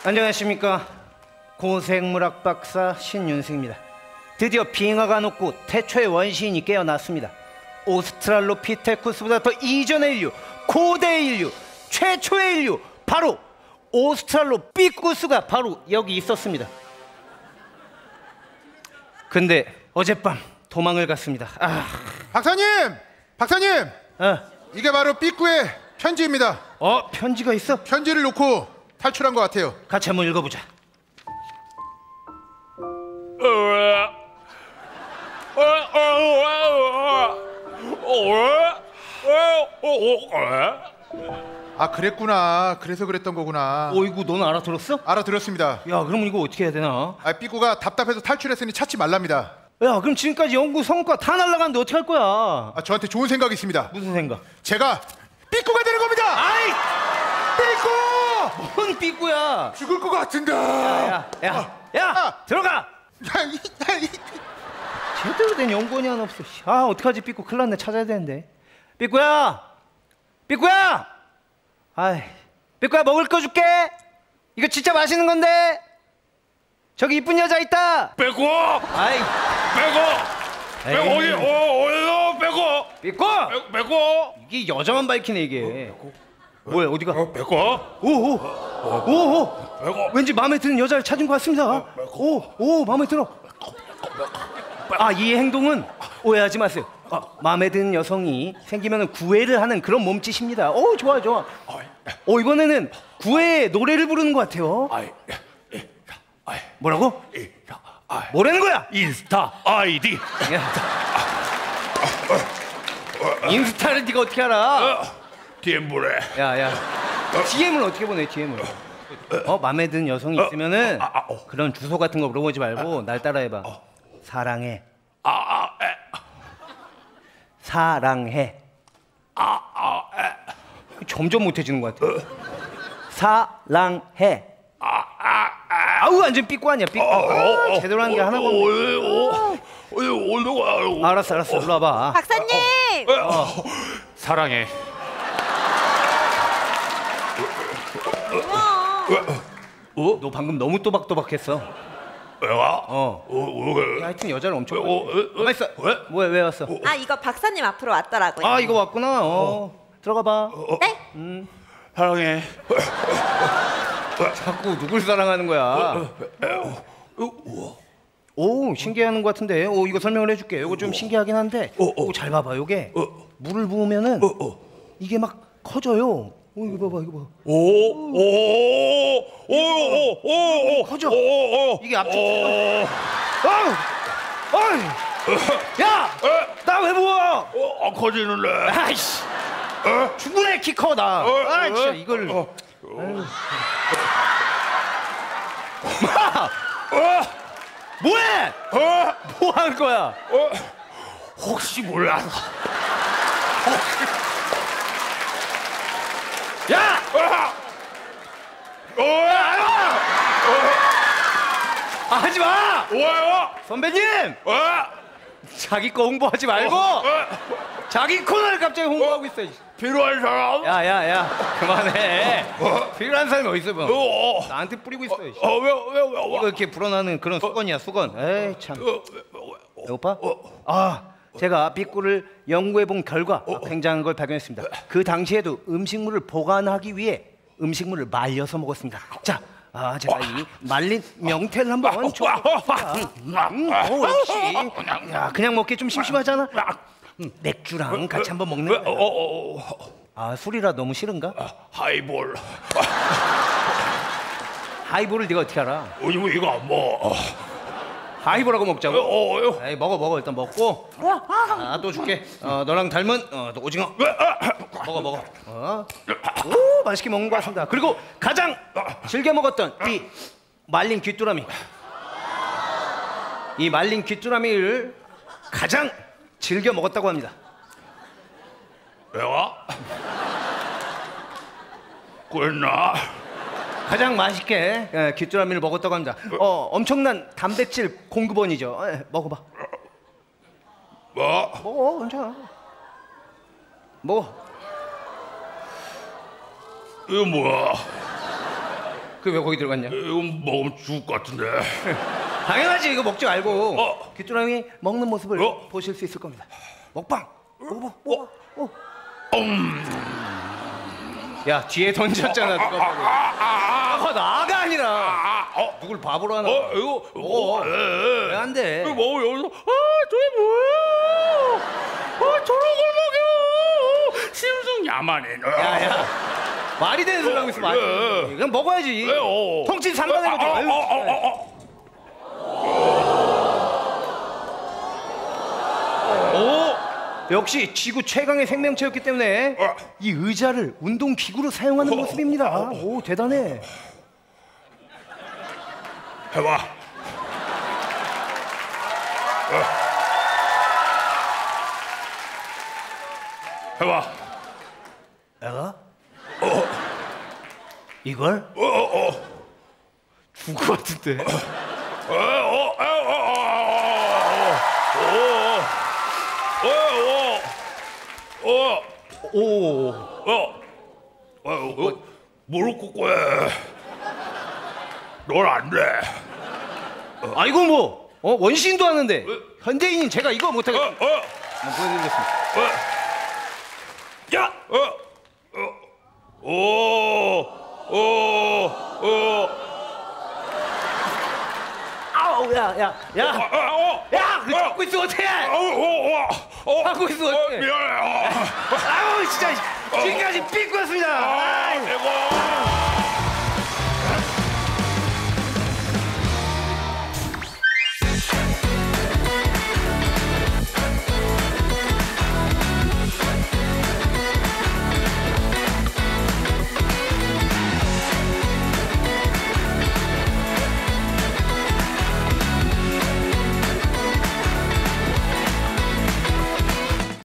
안녕하십니까. 고생물학 박사 신윤승입니다. 드디어 빙하가 녹고 태초의 원시인이 깨어났습니다. 오스트랄로피테쿠스보다 더 이전의 인류, 고대 인류, 최초의 인류, 바로 오스트랄로피쿠스가 바로 여기 있었습니다. 근데 어젯밤 도망을 갔습니다. 박사님! 이게 바로 삐꾸의 편지입니다. 편지가 있어? 편지를 놓고 탈출한 것 같아요. 같이 한번 읽어보자. 그랬구나. 그래서 그랬던 거구나. 어이구, 너는 알아들었어? 알아들었습니다. 야, 그럼 이거 어떻게 해야 되나? 삐꾸가 답답해서 탈출했으니 찾지 말랍니다. 야, 그럼 지금까지 연구 성과 다 날라갔는데 어떻게 할 거야? 저한테 좋은 생각이 있습니다. 무슨 생각? 제가 삐꾸가 되는 겁니다. 아이! 삐꾸! 뭔 삐꾸야? 죽을 것 같은데. 야, 들어가! 제대로 된 연구원이 하나 없어. 어떡하지? 삐꾸 큰일 났네. 찾아야 되는데. 삐꾸야! 삐꾸야, 먹을 거 줄게. 이거 진짜 맛있는 건데. 저기 이쁜 여자 있다. 빼고! 아이, 빼고! 어디서 빼고! 삐꾸! 이게 여자만 밝히네 이게. 뭐야, 어디가? 빼고! 오. 왠지 마음에 드는 여자를 찾은 것 같습니다. 오, 마음에 들어. 이 행동은 오해하지 마세요. 마음에 드는 여성이 생기면 구애를 하는 그런 몸짓입니다. 좋아. 이번에는 구애 노래를 부르는 것 같아요. 뭐라고? 뭐라는 거야? 인스타 아이디. 인스타를 네가 어떻게 알아? DM 보내. 야, DM을 어떻게 보내? DM을. 마음에 드는 여성이 있으면은 그런 주소 같은 거 물어보지 말고 날 따라해봐. 사랑해. 사랑해. 점점 못해지는 것 같아. 사랑해. 완전 삐꾸 아니야, 삐꾸. 제대로 하는 게 하나가 없네. 알았어, 일로 와봐. 박사님! 사랑해. 너 방금 너무 또박또박했어. 왜가? 하여튼 여자를 엄청. 가만 있어. 왜 왔어? 이거 박사님 앞으로 왔더라고요. 이거 왔구나. 들어가 봐. 네? 사랑해. 자꾸 누굴 사랑하는 거야? 신기해하는 것 같은데. 이거 설명을 해줄게. 이거 좀 신기하긴 한데. 잘 봐봐. 요게 물을 부으면은 이게 막 커져요. 이거 봐. 커져. 이게 압축. 야! 나 왜 부어? 안 커지는데. 아이씨. 충분해, 키 커 나. 진짜 이걸. 뭐해? 뭐 하는 거야? 혹시 몰라서. 야! 하지 마! 선배님! 자기 거 홍보하지 말고 자기 코너를 갑자기 홍보하고 있어. 필요한 사람? 야, 그만해. 필요한 사람이 어디 있어? 나한테 뿌리고 있어. 왜? 이거 이렇게 불어나는 그런 수건이야, 수건. 에이 참. 배고파? 제가 삐꾸를 연구해본 결과 굉장한 걸 발견했습니다. 그 당시에도 음식물을 보관하기 위해 음식물을 말려서 먹었습니다. 자, 제가 이 말린 명태를 한번 줘보겠습니다. 역시. 야, 그냥 먹기 좀 심심하잖아. 맥주랑 같이 한번 먹는 거야. 술이라 너무 싫은가? 하이볼. 하이볼을 네가 어떻게 알아? 이거 안 먹어. 하이볼하고 먹자고? 에이, 먹어. 일단 먹고. 또 줄게. 너랑 닮은 또 오징어. 먹어. 오, 맛있게 먹는 것 같습니다. 그리고 가장 즐겨 먹었던 이 말린 귀뚜라미. 이 말린 귀뚜라미를 가장 즐겨 먹었다고 합니다. 왜가? 꿀나? 가장 맛있게 귀뚜라미를 먹었다고 합니다. 엄청난 단백질 공급원이죠. 먹어봐. 먹어, 괜찮아. 먹어. 이거 뭐야? 그 왜 거기 들어갔냐? 이거 먹으면 죽을 것 같은데. 당연하지. 이거 먹지 말고 귀뚜라미 먹는 모습을 어? 보실 수 있을 겁니다. 먹방. 먹어봐. 야 뒤에 던졌잖아. 누가 봐도. 나가 아니라. 누굴 바보로 하나? 이거 왜 안 돼? 이거 먹어 여기서. 저게 뭐야? 저런 걸 먹여. 심승 야만해. 야야. 말이 되는 소리 하고 있으면 안 돼. 이건 먹어야지. 왜요? 통신 상관하고 들어. 오, 역시 지구 최강의 생명체였기 때문에 이 의자를 운동 기구로 사용하는 모습입니다. 오, 대단해. 해봐. 해봐. 내가? 이걸? 죽을 것 같은데. 무릎 꿇고 해. 넌 안 돼. 아 이거 뭐? 원시인도 하는데 현대인인 제가 이거 못하겠어. 한번 보여드리겠습니다. 야! 아우 야. 그 잡고 있으면 어떡해? 하고 있으면 어떡해? 미안해. 아우 진짜 지금까지 삐꾸였습니다. 아이고.